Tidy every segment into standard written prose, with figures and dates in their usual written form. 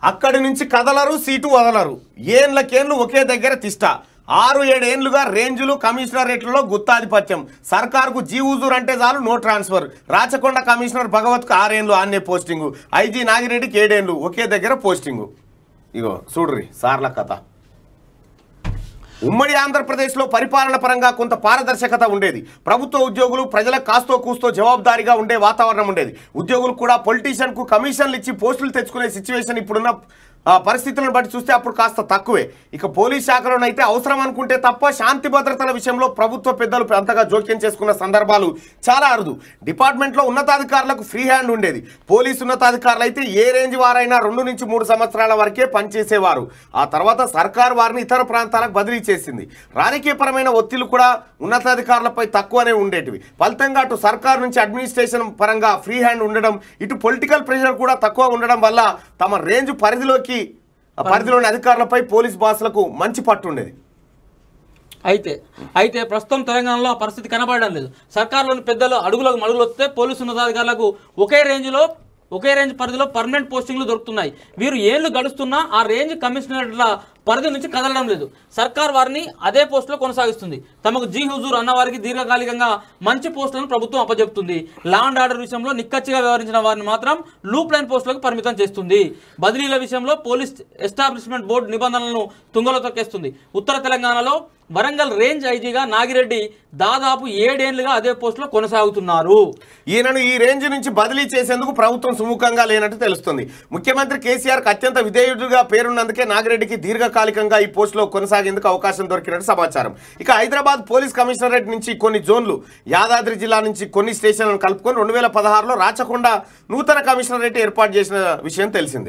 అక్కడి నుంచి కదలరు, సీటు వదలరు. ఏండ్లకేండ్లు ఒకే దగ్గర తిష్ట. 6-7 ఏళ్లుగా రేంజులు కమిషనరేట్లలో గుత్తాధిపత్యం. సర్కారుకు జీవుజూర్ అంటే చాలు నో ట్రాన్స్ఫర్. రాచకొండ కమిషనర్ భగవత్కు 6 ఏళ్లు ఆన్నే పోస్టింగు. ఐజీ నాగిరెడ్డికి 7 ఏళ్లు ఒకే దగ్గర పోస్టింగు. ఇగో చూడ్రి సార్ల కథ. ఉమ్మడి ఆంధ్రప్రదేశ్లో పరిపాలన పరంగా కొంత పారదర్శకత ఉండేది. ప్రభుత్వ ఉద్యోగులు ప్రజలకు కాస్తో కూస్తో జవాబుదారీగా ఉండే వాతావరణం ఉండేది. ఉద్యోగులు కూడా పొలిటీషియన్కు కమిషన్లు ఇచ్చి పోస్టులు తెచ్చుకునే సిచ్యువేషన్ ఇప్పుడున్న పరిస్థితులను బట్టి చూస్తే అప్పుడు కాస్త తక్కువే. ఇక పోలీస్ శాఖలోనైతే అవసరం అనుకుంటే తప్ప శాంతి భద్రతల విషయంలో ప్రభుత్వ పెద్దలు అంతగా జోక్యం చేసుకున్న సందర్భాలు చాలా అరుదు. డిపార్ట్మెంట్లో ఉన్నతాధికారులకు ఫ్రీ హ్యాండ్ ఉండేది. పోలీసు ఉన్నతాధికారులు అయితే ఏ రేంజ్ వారైనా 2 నుంచి 3 సంవత్సరాల వరకే పనిచేసేవారు. ఆ తర్వాత సర్కారు వారిని ఇతర ప్రాంతాలకు బదిలీ చేసింది. రాజకీయపరమైన ఒత్తిళ్లు కూడా ఉన్నతాధికారులపై తక్కువనే ఉండేటివి. ఫలితంగా అటు సర్కారు నుంచి అడ్మినిస్ట్రేషన్ పరంగా ఫ్రీ హ్యాండ్ ఉండడం, ఇటు పొలిటికల్ ప్రెషర్ కూడా తక్కువ ఉండడం వల్ల తమ రేంజ్ పరిధిలోని అధికారులపై పోలీస్ బాసులకు మంచి పట్టు ఉండేది. అయితే ప్రస్తుతం తెలంగాణలో ఆ పరిస్థితి కనబడడం లేదు. సర్కారులోని పెద్దలు అడుగులకు మడుగులు వస్తే పోలీసు ఉన్నతాధికారులకు ఒకే రేంజ్ పరిధిలో పర్మనెంట్ పోస్టింగ్లు దొరుకుతున్నాయి. వీరు ఏళ్లు గడుస్తున్నా ఆ రేంజ్ కమిషనరేట్ల పరిధి నుంచి కదలడం లేదు. సర్కార్ వారిని అదే పోస్టులో కొనసాగిస్తుంది. తమకు జీ హుజూర్ అన్న వారికి దీర్ఘకాలికంగా మంచి పోస్టులను ప్రభుత్వం అప్పచెప్తుంది. లా అండ్ ఆర్డర్ విషయంలో నిక్కచ్చిగా వ్యవహరించిన వారిని మాత్రం లూప్ లైన్ పోస్టులకు పరిమితం చేస్తుంది. బదిలీల విషయంలో పోలీస్ ఎస్టాబ్లిష్మెంట్ బోర్డు నిబంధనలను తుంగలో తొక్కేస్తుంది. ఉత్తర తెలంగాణలో వరంగల్ రేంజ్ ఐజీగా నాగిరెడ్డి దాదాపు 7 ఏళ్లుగా అదే పోస్టులో కొనసాగుతున్నారు. ఈయనను ఈ రేంజ్ నుంచి బదిలీ చేసేందుకు ప్రభుత్వం సుముఖంగా లేనట్టు తెలుస్తుంది. ముఖ్యమంత్రి కేసీఆర్కి అత్యంత విధేయుడిగా పేరున్నందుకే నాగిరెడ్డికి దీర్ఘకాలికంగా ఈ పోస్టులో కొనసాగేందుకు అవకాశం దొరికినట్టు సమాచారం. ఇక హైదరాబాద్ పోలీస్ కమిషనరేట్ నుంచి కొన్ని జోన్లు, యాదాద్రి జిల్లా నుంచి కొన్ని స్టేషన్లను కలుపుకొని 2016లో రాచకొండ నూతన కమిషనరేట్ ఏర్పాటు చేసిన విషయం తెలిసిందే.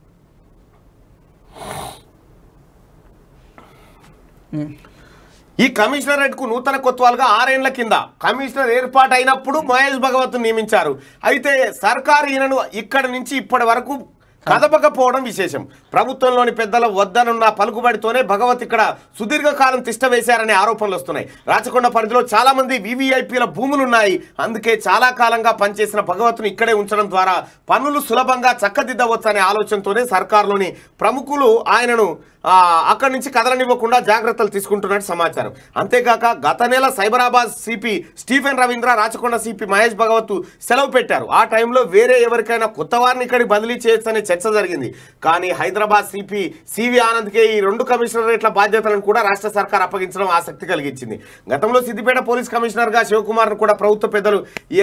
ఈ కమిషనరేట్కు నూతన కొత్వాలుగా 6 ఏళ్ల కింద కమిషనర్ ఏర్పాటు అయినప్పుడు మహేష్ భగవత్ నియమించారు. అయితే సర్కారు ఈయనను ఇక్కడి నుంచి ఇప్పటి వరకు కదపకపోవడం విశేషం. ప్రభుత్వంలోని పెద్దల వద్దనున్న పలుకుబడితోనే భగవత్ ఇక్కడ సుదీర్ఘకాలం తిష్ట వేశారనే ఆరోపణలు వస్తున్నాయి. రాచకొండ పరిధిలో చాలా మంది వివిఐపీల భూములున్నాయి. అందుకే చాలా కాలంగా పనిచేసిన భగవత్ను ఇక్కడే ఉంచడం ద్వారా పనులు సులభంగా చక్కదిద్దవచ్చనే ఆలోచనతోనే సర్కారులోని ప్రముఖులు ఆయనను అక్కడి నుంచి కదలనివ్వకుండా జాగ్రత్తలు తీసుకుంటున్నట్టు సమాచారం. అంతేకాక గత నెల Cyberabad CP Stephen Ravindra, Rachakonda CP Mahesh Bhagwat సెలవు పెట్టారు. ఆ టైంలో వేరే ఎవరికైనా కొత్త వారిని ఇక్కడికి బదిలీ చేయొచ్చనే చర్చ జరిగింది. కానీ హైదరాబాద్ సిపి సివి ఆనంద్కే ఈ 2 కమిషనరేట్ల బాధ్యతలను కూడా రాష్ట్ర సర్కార్ అప్పగించడం ఆసక్తి కలిగించింది. గతంలో సిద్దిపేట పోలీస్ కమిషనర్గా శివకుమార్ను కూడా ప్రభుత్వ పెద్దలు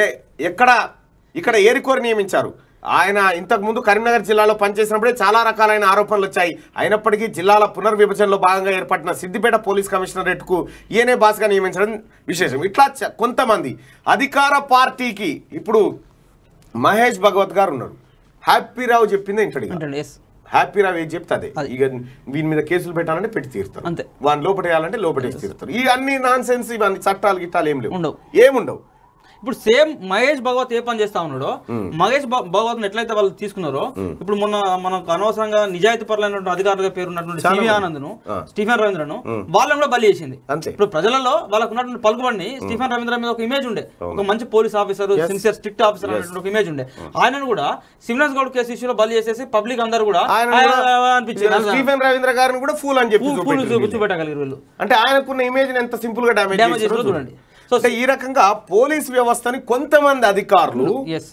ఇక్కడ ఏరికోరి నియమించారు. ఆయన ఇంతకుముందు కరీంనగర్ జిల్లాలో పనిచేసినప్పుడే చాలా రకాలైన ఆరోపణలు వచ్చాయి. అయినప్పటికీ జిల్లాల పునర్విభజనలో భాగంగా ఏర్పడిన సిద్దిపేట పోలీస్ కమిషనరేట్కు ఈయనే బాస్గా నియమించడం విశేషం. ఇట్లా కొంతమంది అధికార పార్టీకి ఇప్పుడు మహేష్ భగవత్ గారు ఉన్నారు. హ్యాపీరావు చెప్పింది ఇంటడి హ్యాపీరావు ఏది చెప్తే అదే. ఇక వీని మీద కేసులు పెట్టాలంటే పెట్టి తీరుతారు, వాడిని లోపటేయాలంటే లోపటేసి తీరుతారు. ఈ అన్ని నాన్ సెన్స్, ఇవన్నీ చట్టాలు గిట్టాలు ఏముండవు. ఇప్పుడు సేమ్ మహేష్ భగవత్ ఏ పని చేస్తా ఉన్నాడో, మహేష్ భగవత్ ఎట్లయితే వాళ్ళు తీసుకున్నారో, ఇప్పుడు మొన్న మనకు అనవసరంగా నిజాయితీ పరులైనటువంటి అధికారులుగా పేరున్నటువంటి సివి ఆనంద్ను, స్టీఫెన్ రవీంద్రను వాళ్ళని కూడా బలి చేసింది. ఇప్పుడు ప్రజలలో వాళ్ళకు ఉన్నటువంటి పలుకుబడిని స్టీఫెన్ రవీంద్ర మీద ఒక ఇమేజ్ ఉండే, ఒక మంచి police officer, sincere strict officer అనేటువంటి ఒక ఇమేజ్ ఉండే. ఆయనను కూడా శివనాథ్ గౌడ్ కేసు ఇష్యూలో బలి చేసేసి పబ్లిక్ అందరూ కూడా అనిపించింది స్టీఫెన్ రవీంద్ర గారిని కూడా ఫూల్ అని చెప్పి చూపెట్టగలిగారు వీళ్ళు. అంటే ఆయనకున్న ఇమేజ్ ఎంత సింపుల్ గా డ్యామేజ్ చేశారో చూడండి. ఈ రకంగా పోలీస్ వ్యవస్థని కొంతమంది అధికారులు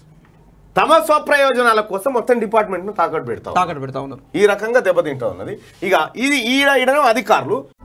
తమ స్వప్రయోజనాల కోసం మొత్తం డిపార్ట్మెంట్ ను తాకట్టు పెడతా ఉన్నారు. ఈ రకంగా దెబ్బతింటా ఉన్నది. ఇక ఇది ఈడడం అధికారులు